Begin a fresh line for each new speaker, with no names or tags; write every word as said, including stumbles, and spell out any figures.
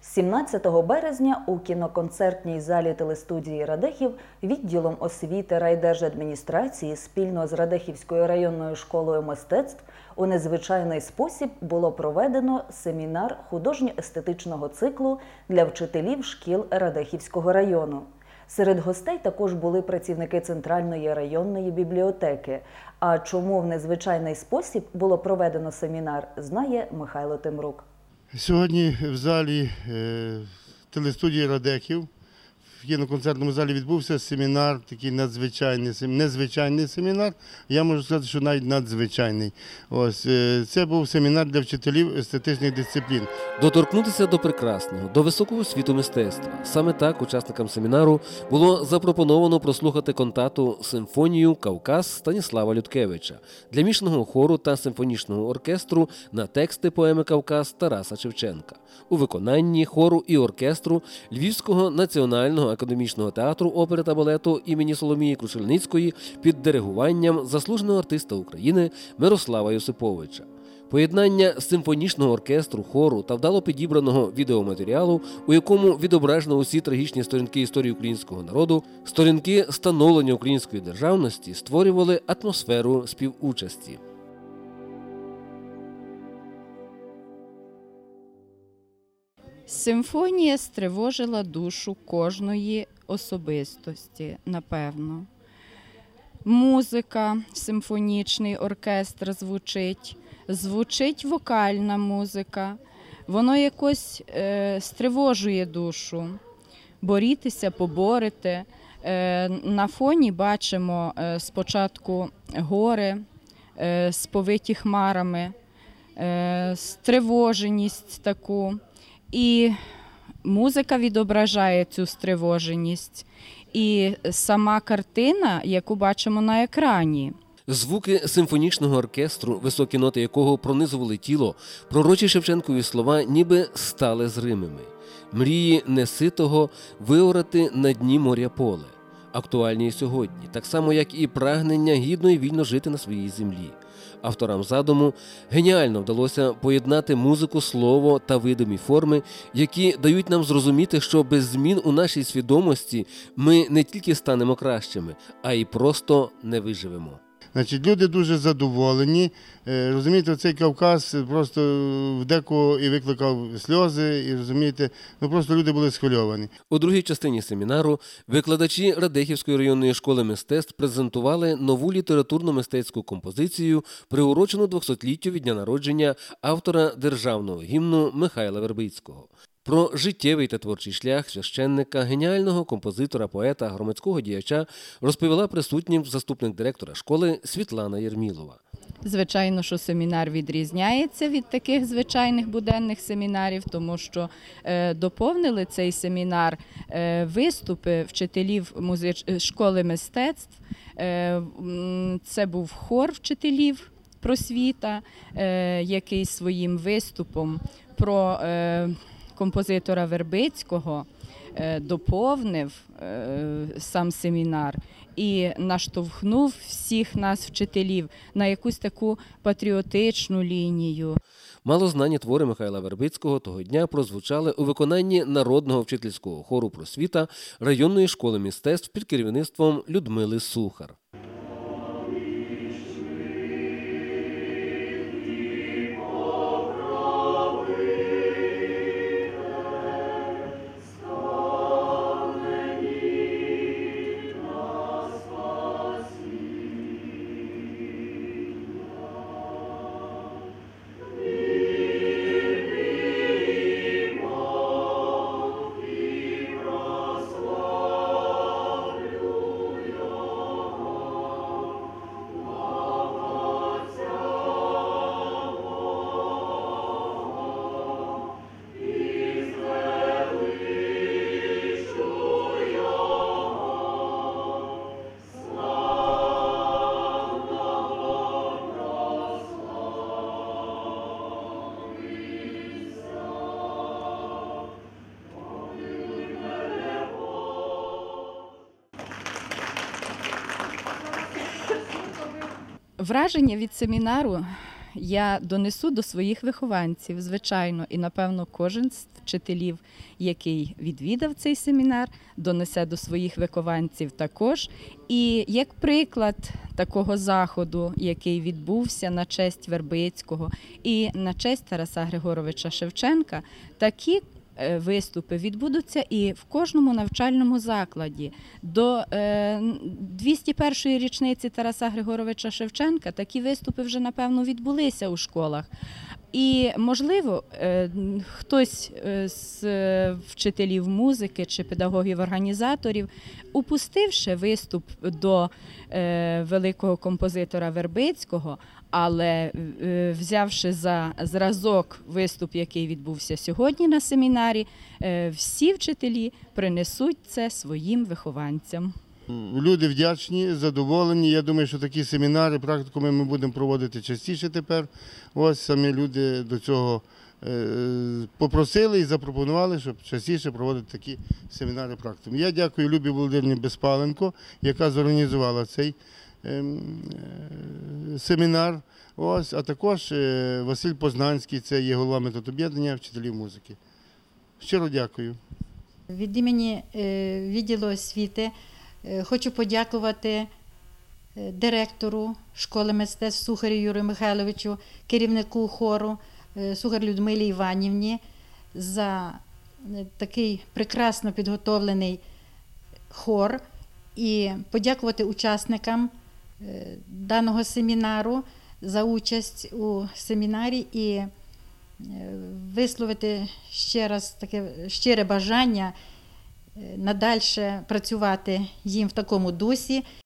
сімнадцятого березня у кіноконцертній залі телестудії Радехів відділом освіти райдержадміністрації спільно з Радехівською районною школою мистецтв у незвичайний спосіб було проведено семінар художньо-естетичного циклу для вчителів шкіл Радехівського району. Серед гостей також були працівники Центральної районної бібліотеки. А чому в незвичайний спосіб було проведено семінар, знає Михайло Темрук.
Сьогодні в залі е, телестудії Радехів, в кіноконцертному залі відбувся семінар, такий надзвичайний, незвичайний семінар, я можу сказати, що навіть надзвичайний. Ось, е, це був семінар для вчителів естетичних дисциплін.
Доторкнутися до прекрасного, до високого світу мистецтва. Саме так учасникам семінару було запропоновано прослухати кантату «Симфонію Кавказ» Станіслава Людкевича для мішаного хору та симфонічного оркестру на тексти поеми «Кавказ» Тараса Шевченка у виконанні хору і оркестру Львівського національного академічного театру опери та балету імені Соломії Крушельницької під диригуванням заслуженого артиста України Мирослава Йосиповича. Поєднання симфонічного оркестру, хору та вдало підібраного відеоматеріалу, у якому відображено усі трагічні сторінки історії українського народу, сторінки становлення української державності, створювали атмосферу співучасті.
Симфонія стривожила душу кожної особистості, напевно. Музика, симфонічний оркестр звучить, звучить вокальна музика. Воно якось е, стривожує душу. Борітеся, поборете. Е, на фоні бачимо е, спочатку гори, е, сповиті хмарами, е, стривоженість таку. І музика відображає цю стривоженість. І сама картина, яку бачимо на екрані.
Звуки симфонічного оркестру, високі ноти якого пронизували тіло, пророчі Шевченкові слова ніби стали зримими. Мрії неситого виорати на дні моря поле. Актуальні і сьогодні, так само як і прагнення гідно і вільно жити на своїй землі. Авторам задуму геніально вдалося поєднати музику, слово та видимі форми, які дають нам зрозуміти, що без змін у нашій свідомості ми не тільки станемо кращими, а й просто не виживемо.
Значить, люди дуже задоволені. Розумієте, цей Кавказ просто в декого і викликав сльози, і розумієте, ну просто люди були схвильовані.
У другій частині семінару викладачі Радехівської районної школи мистецтв презентували нову літературно-мистецьку композицію, приурочену двохсотліттю від дня народження автора державного гімну Михайла Вербицького. Про життєвий та творчий шлях священника, геніального композитора, поета, громадського діяча розповіла присутнім заступник директора школи Світлана Єрмілова.
Звичайно, що семінар відрізняється від таких звичайних буденних семінарів, тому що е, доповнили цей семінар е, виступи вчителів музич... школи мистецтв. Е, це був хор вчителів просвіта, е, який своїм виступом про е, композитора Вербицького доповнив сам семінар і наштовхнув всіх нас, вчителів, на якусь таку патріотичну лінію.
Малознані твори Михайла Вербицького того дня прозвучали у виконанні народного вчительського хору просвіта районної школи мистецтв під керівництвом Людмили Сухар.
Враження від семінару я донесу до своїх вихованців, звичайно, і напевно кожен з вчителів, який відвідав цей семінар, донесе до своїх вихованців також. І як приклад такого заходу, який відбувся на честь Вербицького і на честь Тараса Григоровича Шевченка, такі е, виступи відбудуться і в кожному навчальному закладі. До е, двісті першої річниці Тараса Григоровича Шевченка такі виступи вже, напевно, відбулися у школах. І, можливо, е, хтось е, з е, вчителів музики чи педагогів-організаторів, упустивши виступ до е, великого композитора Вербицького, але е, взявши за зразок виступ, який відбувся сьогодні на семінарі, е, всі вчителі принесуть це своїм вихованцям.
Люди вдячні, задоволені. Я думаю, що такі семінари, практикуми ми будемо проводити частіше тепер. Ось самі люди до цього е, попросили і запропонували, щоб частіше проводити такі семінари практикуми. Я дякую Любі Володимирівні Безпаленко, яка зорганізувала цей е, е, семінар. Ось, а також е, Василь Познанський, це є голова методоб'єднання вчителів музики. Щиро дякую.
Від імені е, відділу освіти е, хочу подякувати е, директору школи мистецтв Сухарю Юрію Михайловичу, керівнику хору е, Сухар Людмилі Іванівні за е, такий прекрасно підготовлений хор і подякувати учасникам е, даного семінару за участь у семінарі і е, висловити ще раз таке щире бажання надальше працювати їм в такому дусі